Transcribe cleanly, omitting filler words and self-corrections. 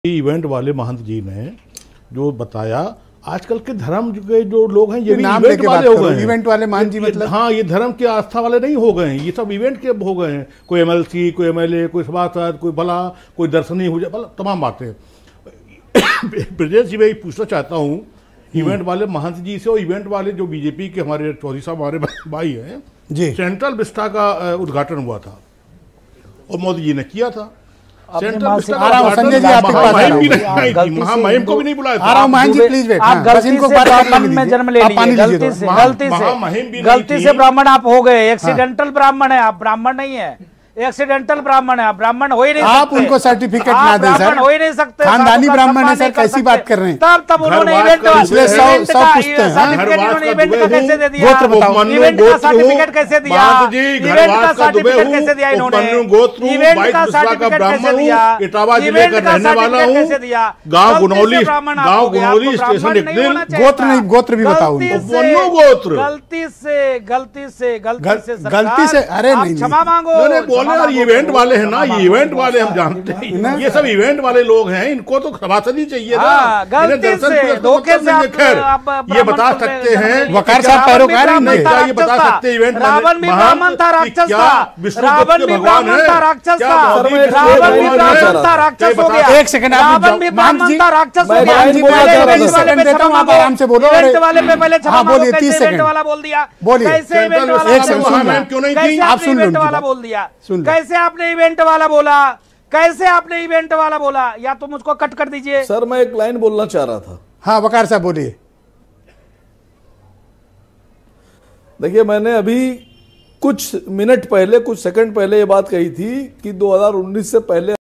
Event वाले महंत जी ने जो बताया, आजकल के धर्म के जो लोग हैं ये भी नाम इवेंट वाले हो गए हैं। इवेंट वाले महंत जी मतलब हाँ, ये धर्म के आस्था वाले नहीं हो गए हैं, ये सब इवेंट के हो गए हैं। कोई एमएलसी, कोई एमएलए, कोई सभासद, कोई भला, कोई दर्शनी हो जाए, भला तमाम बातें। ब्रजेश जी, मैं पूछना चाहता हूँ इवेंट वाले महंत जी से और इवेंट वाले जो बीजेपी के हमारे चौधरी साहब हमारे भाई हैं जी, सेंट्रल विस्टा का उद्घाटन हुआ था और मोदी जी ने किया था। सेंट्रल विस्टा का संजय जी महामहिम को भी नहीं बुलाया था। महंत जी प्लीज वेट, आप गलती से ब्राह्मण में जन्म ले लिए, गलती से ब्राह्मण आप हो गए। एक्सीडेंटल ब्राह्मण है आप, ब्राह्मण नहीं है, एक्सीडेंटल ब्राह्मण है आप, ब्राह्मण हो ही नहीं सकते। आप उनको सर्टिफिकेट ना दें सर, हो ही नहीं सकते। खानदानी ब्राह्मण है सर, कैसी बात कर रहे हैं? तब उन्होंने इवेंट का सर्टिफिकेट कैसे दे दिया? इवेंट का सर्टिफिकेट कैसे दिया? इवेंट का सर्टिफिकेट कैसे दिया इन्होंने? इवेंट का सर्टिफिकेट कैसे दिया? इवेंट का सर्टिफिकेट कैसे दिया? गांव गुनौली स्टेशन एक दिन गोत्र नहीं, गोत्र भी बताओ। गोत्र गलती से अरे नहीं, क्षमा मांगो। यार इवेंट वाले हैं ना, ये इवेंट वाले हम जानते हैं, ये सब इवेंट वाले लोग हैं, इनको तो सभासदी चाहिए ना। गलती से धोखे से खैर ये बता सकते हैं, वकार साहब पैरोकार ये बता सकते हैं इवेंट रावण भी ब्राह्मण था, राक्षस था। रावण भी ब्राह्मण था, राक्षस था। रावण भी ब्राह्मण था, राक्षस हो गया। एक सेकंड, रावण भी ब्राह्मण था, राक्षस हो गया। आराम से बोलो। इवेंट वाले पे पहले क्षमा मांगो। बोलिए, 30 सेकंड वाला बोल दिया, बोलिए। कैसे इवेंट वाला एक सेकंड सुन, क्यों नहीं थी? आप सुन लो, इवेंट वाला बोल दिया, कैसे आपने इवेंट वाला बोला? कैसे आपने इवेंट वाला बोला? या तो मुझको कट कर दीजिए सर, मैं एक लाइन बोलना चाह रहा था। हाँ वकार साहब बोलिए। देखिए, मैंने अभी कुछ मिनट पहले, कुछ सेकंड पहले ये बात कही थी कि 2019 से पहले